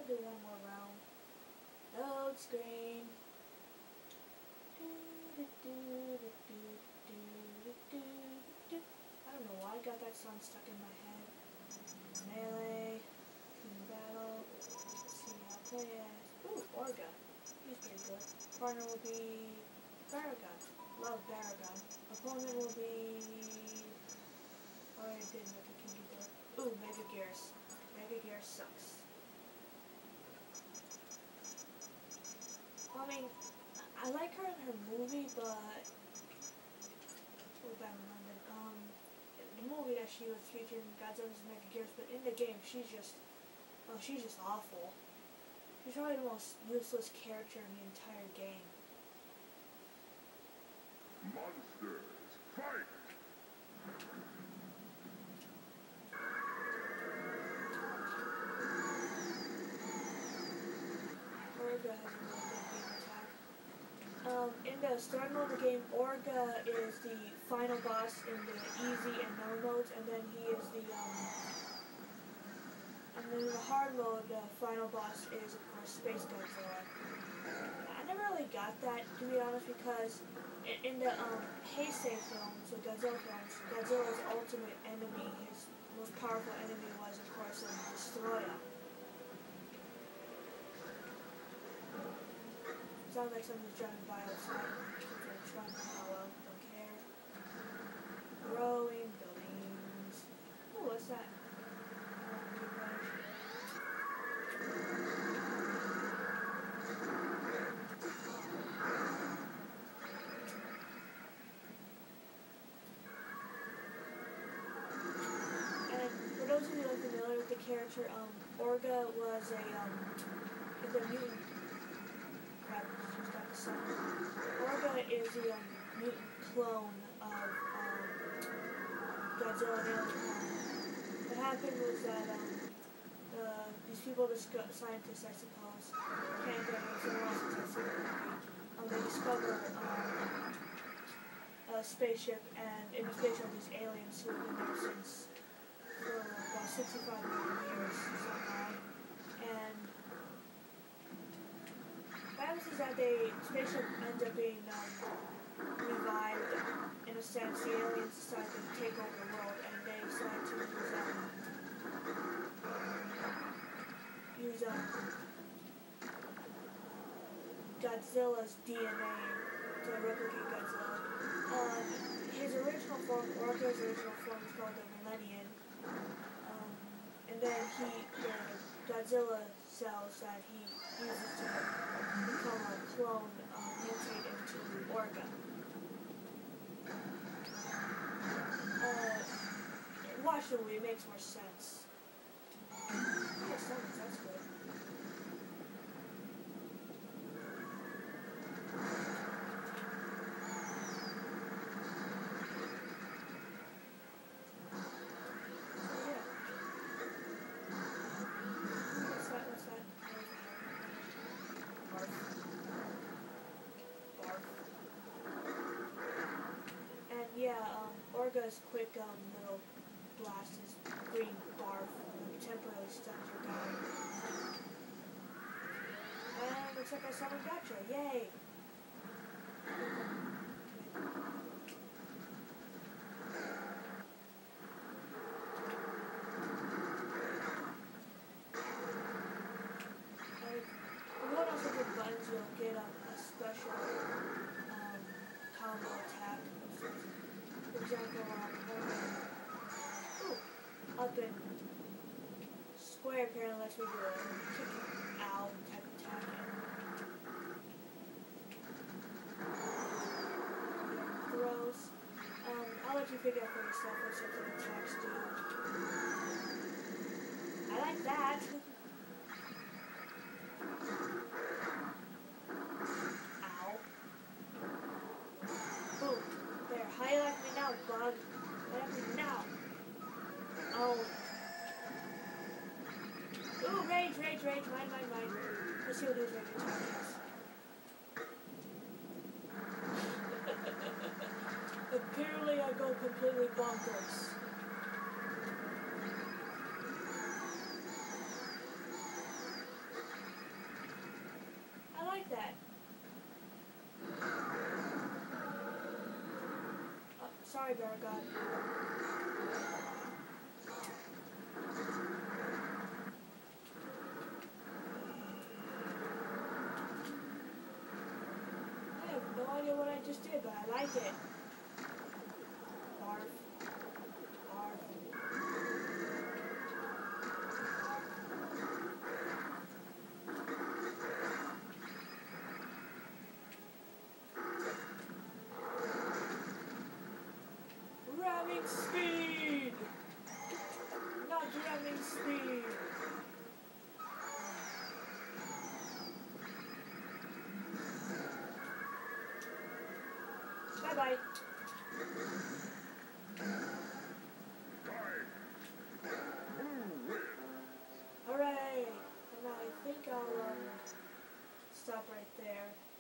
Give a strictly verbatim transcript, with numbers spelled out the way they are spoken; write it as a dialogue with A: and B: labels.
A: do one more round. Load screen. I don't know why I got that song stuck in my head. Melee. Team battle. Let's see how I play as. Ooh, Orga. He's pretty good. Partner will be Baragon. Love Baragon. Opponent will be. Oh, I did make a kinky door. Ooh, Mega Gears. Mega Gears sucks. I mean, I like her in her movie, but oh, bad London. Um, the movie that she was featured in Godzilla's Mega Gears, but in the game, she's just, oh, she's just awful. She's probably the most useless character in the entire game.
B: Monsters, fight!
A: Orga has a really good game attack. Um, in the start mode of the game, Orga is the final boss in the easy and no modes, and then he is the, um, and then in the hard mode, the final boss is, of course, Space Godzilla. I never really got that, to be honest, because in, in the, um, Heisei films, the Godzilla films, Godzilla's ultimate enemy, his most powerful enemy was, of course, a Destroyer. Sounds like someone's driving by outside. They're trying to follow. Don't care. Growing buildings. Oh, what's that? And for those of you who are familiar with the character, um, Orga was a um, is a mutant. Orga is the um, mutant clone of um, Godzilla and Alien. What happened was that um, uh, these people, the scientists, I suppose, can't get someone else has seen the movie. Um, they discover um, a spaceship, and in the spaceship these aliens who have been there since for about sixty-five million years somehow. And what happens is that the spaceship ends up being um, revived. In a sense, the aliens decide to take over the world, and they decide to use um, use um, Godzilla's D N A to replicate Godzilla. Um, his original form, Orga's original form, is called the Millennium. Um, and then he, the Godzilla cells that he uses to become a clone um, mutate into Orga. Uh, watch the movie, it makes more sense. Yeah, summons, that's good. Yeah, um, Orga's quick um, little blast is green barf, temporarily stuns your guy. And looks like I someone gotcha, yay! And you won't also get buttons, you'll get um, a special um, combo attack. For example, um, ooh, up in square apparently lets me do a kick out type attack. And throws. Um, I'll let you figure out for yourself what certain attacks do. I like that. Ow. Boom. There. How you like me now, bug? Like me now. Oh. Ooh, rage, rage, rage. Mine, mine, mine. Let's see what his rage attack is. Apparently I go completely bonkers. Sorry, Gargot. I have no idea what I just did, but I like it. Barf. Barf. Ramming speed! Not ramming speed! Bye bye. Hooray! And now I think I'll um, stop right there.